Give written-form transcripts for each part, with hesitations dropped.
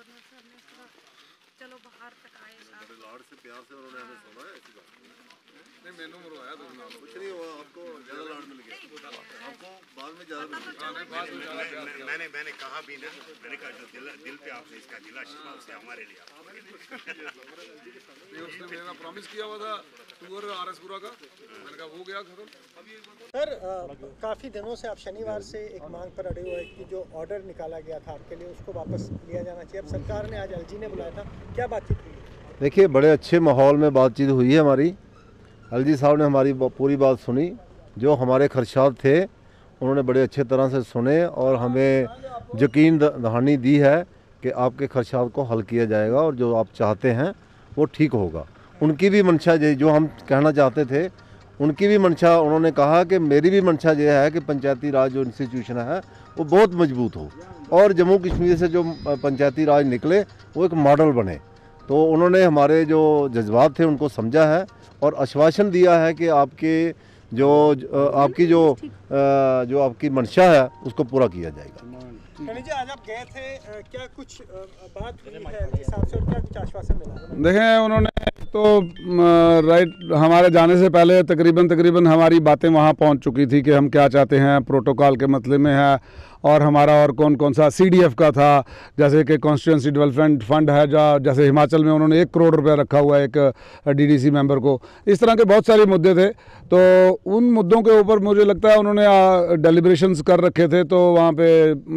Governor से हमने इसको चलो बाहर तक आए बड़े लाड से प्यार से उन्होंने हमें सुना है, ऐसी बात नहीं मैंने मरवाया तो ना कुछ नहीं हुआ, आपको ज़्यादा लाड मिल गया, आपको बाद में ज़्यादा मिल गया। मैंने कहा भी ना, मैंने कहा जो दिल पे आपने इसका गिला शिकवा उससे हमारे लिए नहीं, उसने मेरा प्रॉमिस किया हुआ था टूर आरएसपुरा का, मैंने कहा वो गया खत्म। सर काफ़ी दिनों से आप शनिवार से एक मांग पर अड़े हुए कि जो ऑर्डर निकाला गया था आपके लिए उसको वापस लिया जाना चाहिए। अब सरकार ने आज एलजी ने बुलाया था, क्या बातचीत हुई? देखिए, बड़े अच्छे माहौल में बातचीत हुई है हमारी। एलजी साहब ने हमारी पूरी बात सुनी, जो हमारे खदशात थे उन्होंने बड़े अच्छे तरह से सुने और हमें यकीन दहानी दी है कि आपके खदशात को हल किया जाएगा और जो आप चाहते हैं वो ठीक होगा। उनकी भी मंशा जो हम कहना चाहते थे, उनकी भी मंशा, उन्होंने कहा कि मेरी भी मंशा ये है कि पंचायती राज जो इंस्टीट्यूशन है वो बहुत मजबूत हो और जम्मू कश्मीर से जो पंचायती राज निकले वो एक मॉडल बने। तो उन्होंने हमारे जो जज्बात थे उनको समझा है और आश्वासन दिया है कि आपकी आपकी मंशा है उसको पूरा किया जाएगा। कनी जी, आज आप गए थे, क्या कुछ बात हुई है हिसाब से और क्या कुछ आश्वासन मिला? देखें, उन्होंने तो राइट हमारे जाने से पहले तकरीबन हमारी बातें वहाँ पहुँच चुकी थी कि हम क्या चाहते हैं, प्रोटोकॉल के मतलब में है और हमारा और कौन सा CDF का था, जैसे कि कॉन्स्टिट्यूंसी डेवलपमेंट फंड है, जैसे हिमाचल में उन्होंने 1 करोड़ रुपया रखा हुआ है एक DDC मेंबर को। इस तरह के बहुत सारे मुद्दे थे, तो उन मुद्दों के ऊपर मुझे लगता है उन्होंने डेलिब्रेशंस कर रखे थे। तो वहाँ पे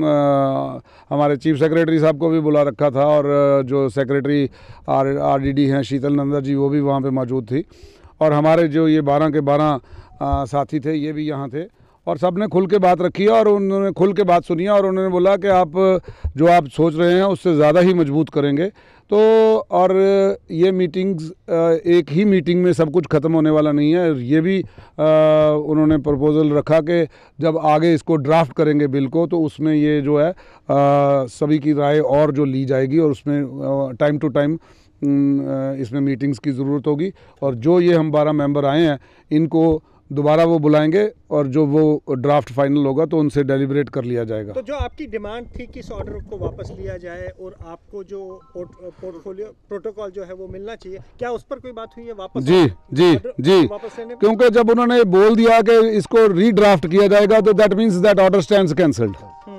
हमारे चीफ सेक्रेटरी साहब को भी बुला रखा था और जो सेक्रेटरी RDD हैं शीतल नंदा जी, वो भी वहाँ पे मौजूद थी और हमारे जो ये 12 के 12 साथी थे ये भी यहाँ थे और सब ने खुल के बात रखी है और उन्होंने खुल के बात सुनी है और उन्होंने बोला कि आप जो आप सोच रहे हैं उससे ज़्यादा ही मजबूत करेंगे। तो और ये मीटिंग्स एक ही मीटिंग में सब कुछ ख़त्म होने वाला नहीं है। ये भी उन्होंने प्रपोज़ल रखा कि जब आगे इसको ड्राफ्ट करेंगे बिल को, तो उसमें ये जो है सभी की राय और जो ली जाएगी और उसमें टाइम टू टाइम इसमें मीटिंग्स की ज़रूरत होगी और जो ये हम 12 मेंबर आए हैं इनको दोबारा वो बुलाएंगे और जो वो ड्राफ्ट फाइनल होगा तो उनसे डेलिब्रेट कर लिया जाएगा। तो जो आपकी डिमांड थी कि इस ऑर्डर को वापस लिया जाए और आपको जो पोर्टफोलियो प्रोटोकॉल जो है वो मिलना चाहिए, क्या उस पर कोई बात हुई है वापस? जी वापस लेने? क्योंकि जब उन्होंने बोल दिया कि इसको रीड्राफ्ट किया जाएगा तो that means that order stands cancelled.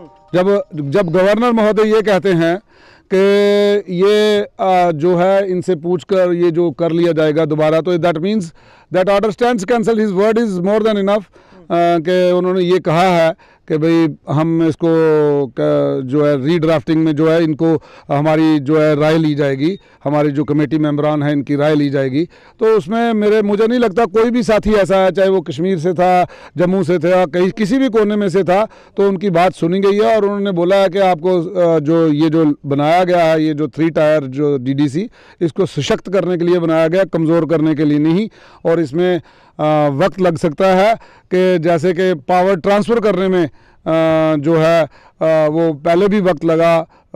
जब गवर्नर महोदय ये कहते हैं कि ये जो है इनसे पूछकर ये जो कर लिया जाएगा दोबारा, तो that means that order stands cancel. His word is more than enough कि उन्होंने ये कहा है कि भाई हम इसको जो है रीड्राफ्टिंग में जो है इनको हमारी जो है राय ली जाएगी, हमारी जो कमेटी मेंबरान हैं इनकी राय ली जाएगी। तो उसमें मुझे नहीं लगता कोई भी साथी ऐसा है, चाहे वो कश्मीर से था, जम्मू से था, कहीं किसी भी कोने में से था, तो उनकी बात सुनी गई है और उन्होंने बोला है कि आपको जो ये जो बनाया गया है, ये जो 3 टायर जो DDC, इसको सशक्त करने के लिए बनाया गया, कमज़ोर करने के लिए नहीं। और इसमें वक्त लग सकता है कि जैसे कि पावर ट्रांसफ़र करने में जो है वो पहले भी वक्त लगा,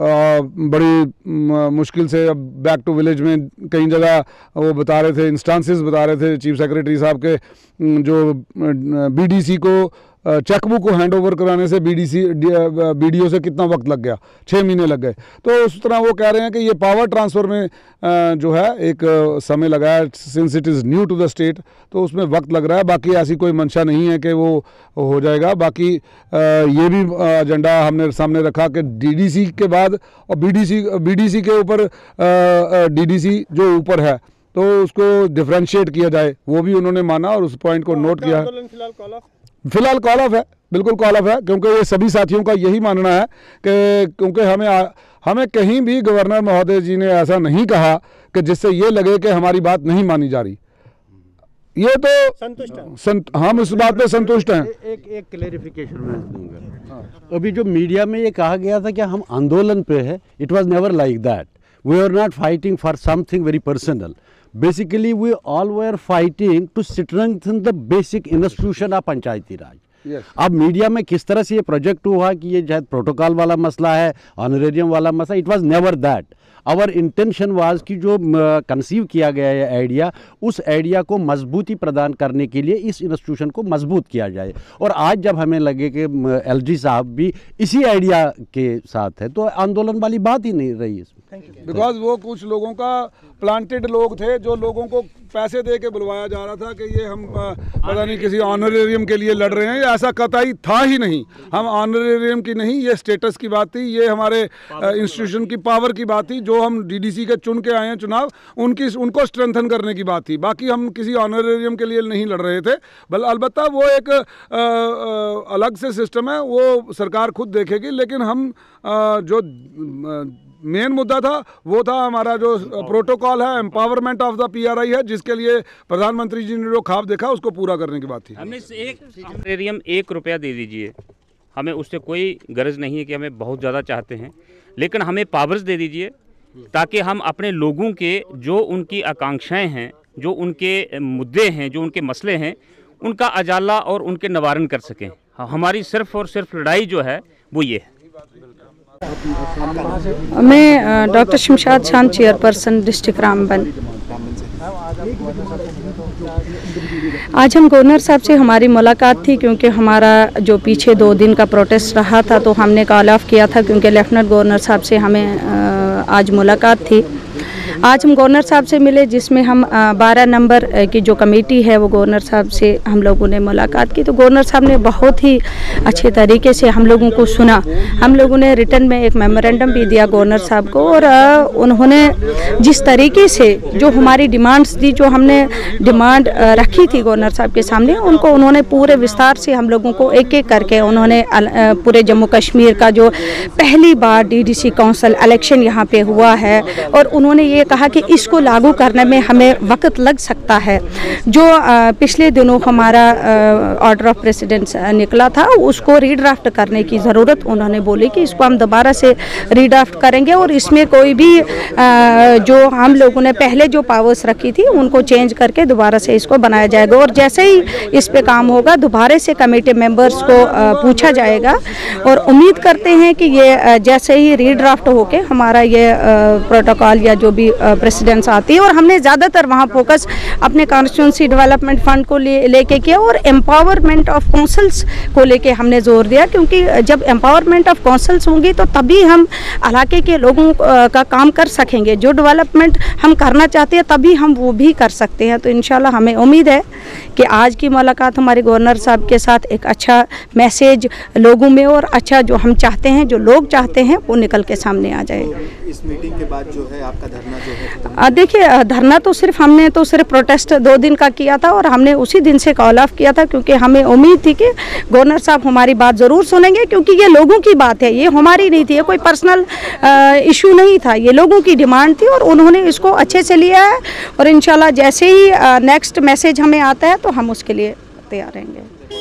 बड़ी मुश्किल से। अब बैक टू विलेज में कई जगह वो बता रहे थे, इंस्टांसेस बता रहे थे चीफ सेक्रेटरी साहब के, जो BDC को चेकबुक को हैंड ओवर कराने से BDO से कितना वक्त लग गया, 6 महीने लग गए। तो उस तरह वो कह रहे हैं कि ये पावर ट्रांसफ़र में जो है एक समय लगा है, since it is new to the state, तो उसमें वक्त लग रहा है। बाकी ऐसी कोई मंशा नहीं है कि वो हो जाएगा। बाकी ये भी एजेंडा हमने सामने रखा कि DDC के बाद और BDC के ऊपर DDC जो ऊपर है तो उसको डिफ्रेंशिएट किया जाए, वो भी उन्होंने माना और उस पॉइंट को नोट किया। फिलहाल कॉल ऑफ है, बिल्कुल कॉल ऑफ है, क्योंकि ये सभी साथियों का यही मानना है कि क्योंकि हमें कहीं भी गवर्नर महोदय जी ने ऐसा नहीं कहा कि जिससे ये लगे कि हमारी बात नहीं मानी जा रही। ये तो संतुष्ट हैं, हम इस बात पे संतुष्ट हैं। एक क्लेरिफिकेशन मैं दूंगा। अभी जो मीडिया में ये कहा गया था कि हम आंदोलन पे है, it was never like that. We are not fighting for something very personal. Basically, we all were fighting to strengthen the basic institution of Panchayati Raj. अब मीडिया में किस तरह से ये प्रोजेक्ट हुआ कि ये शायद प्रोटोकॉल वाला मसला है, ऑनरेरियम वाला मसला, it was never that. Our intention was कि जो कंसीव किया गया है आइडिया, उस आइडिया को मजबूती प्रदान करने के लिए इस इंस्टीट्यूशन को मजबूत किया जाए। और आज जब हमें लगे कि एलजी साहब भी इसी आइडिया के साथ है तो आंदोलन वाली बात ही नहीं रही इसमें। बिकॉज वो कुछ लोगों का प्लांटेड लोग थे जो लोगों को पैसे दे के बुलवाया जा रहा था कि ये हम पता नहीं किसी ऑनरेरियम के लिए लड़ रहे हैं, ऐसा कतई था ही नहीं। हम ऑनरेरियम की नहीं, ये स्टेटस की बात थी, ये हमारे इंस्टीट्यूशन की पावर की बात थी। जो हम डीडीसी के चुन के आए हैं चुनाव, उनको स्ट्रेंथन करने की बात थी। बाकी हम किसी ऑनरेरियम के लिए नहीं लड़ रहे थे। अलबत्ता वो एक अलग से सिस्टम है, वो सरकार खुद देखेगी। लेकिन हम जो मेन मुद्दा था वो था हमारा जो प्रोटोकॉल है, एम्पावरमेंट ऑफ द पीआरआई है, जिसके लिए प्रधानमंत्री जी ने जो ख्वाब देखा उसको पूरा करने की बात थी। हमें ऑनरेरियम 1 रुपया दे दीजिए, हमें उससे कोई गरज नहीं है कि हमें बहुत ज़्यादा चाहते हैं, लेकिन हमें पावर्स दे दीजिए ताकि हम अपने लोगों के जो उनकी आकांक्षाएं हैं, जो उनके मुद्दे हैं, जो उनके मसले हैं, उनका अजाला और उनके निवारण कर सकें। हमारी सिर्फ और सिर्फ लड़ाई जो है वो ये है। मैं doctor Shamshad Khan, chairperson district Ramban. आज हम गवर्नर साहब से हमारी मुलाकात थी क्योंकि हमारा जो पीछे 2 दिन का प्रोटेस्ट रहा था तो हमने कॉल ऑफ किया था क्योंकि लेफ्टिनेंट गवर्नर साहब से हमें आज मुलाकात थी। आज हम गवर्नर साहब से मिले जिसमें हम 12 नंबर की जो कमेटी है वो गवर्नर साहब से हम लोगों ने मुलाकात की। तो गवर्नर साहब ने बहुत ही अच्छे तरीके से हम लोगों को सुना। हम लोगों ने रिटर्न में एक मेमोरेंडम भी दिया गवर्नर साहब को और उन्होंने जिस तरीके से जो हमारी डिमांड्स थी, जो हमने डिमांड रखी थी गवर्नर साहब के सामने, उनको उन्होंने पूरे विस्तार से हम लोगों को एक एक करके उन्होंने पूरे जम्मू कश्मीर का जो पहली बार डीडीसी काउंसिल इलेक्शन यहाँ पे हुआ है और उन्होंने ये कहा कि इसको लागू करने में हमें वक्त लग सकता है। जो पिछले दिनों हमारा ऑर्डर ऑफ प्रेसिडेंस निकला था उसको रीड्राफ्ट करने की ज़रूरत उन्होंने बोली कि इसको हम दोबारा से रीड्राफ्ट करेंगे और इसमें कोई भी जो हम लोगों ने पहले जो पावर्स रखी थी उनको चेंज करके दोबारा से इसको बनाया जाएगा। और जैसे ही इस पे काम होगा दोबारा से कमेटी मेंबर्स को पूछा जाएगा और उम्मीद करते हैं कि ये जैसे ही रीड्राफ्ट होके हमारा ये प्रोटोकॉल या जो भी प्रेसिडेंस आती है। और हमने ज़्यादातर वहाँ फोकस अपने कॉन्स्टिट्यूंसी डेवलपमेंट फंड को लेके किया और एम्पावरमेंट ऑफ काउंसिल्स को लेके हमने जोर दिया, क्योंकि जब एम्पावरमेंट ऑफ काउंसिल्स होंगी तो तभी हम इलाके के लोगों का काम कर सकेंगे। जो डेवलपमेंट हम करना चाहते हैं तभी हम वो भी कर सकते हैं। तो इंशाल्लाह हमें उम्मीद है कि आज की मुलाकात हमारे गवर्नर साहब के साथ एक अच्छा मैसेज लोगों में और अच्छा जो हम चाहते हैं, जो लोग चाहते हैं, वो निकल के सामने आ जाए। इस मीटिंग के बाद जो है आपका धरना जो है, देखिए धरना तो हमने तो सिर्फ प्रोटेस्ट 2 दिन का किया था और हमने उसी दिन से कॉल ऑफ किया था क्योंकि हमें उम्मीद थी कि गवर्नर साहब हमारी बात ज़रूर सुनेंगे, क्योंकि ये लोगों की बात है, ये हमारी नहीं थी, ये कोई पर्सनल इशू नहीं था, ये लोगों की डिमांड थी और उन्होंने इसको अच्छे से लिया है। और इंशाल्लाह जैसे ही नेक्स्ट मैसेज हमें आता है तो हम उसके लिए तैयार रहेंगे।